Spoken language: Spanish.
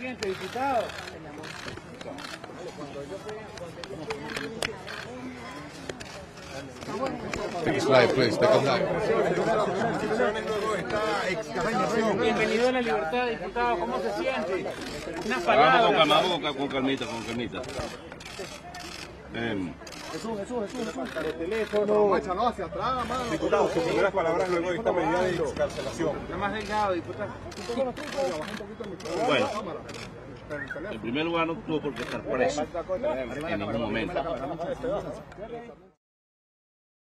siente, diputado? Slide, please, take a slide. Bienvenido a la libertad, diputado. ¿Cómo se siente? Unas Vamos palabras. con calmita. Jesús. El teléfono. No, hacia atrás, mano. Diputado, sus primeras palabras luego de esta medida de excarcelación. Está más delgado, diputado. Bueno, en primer lugar no tuvo por qué estar preso en ningún momento.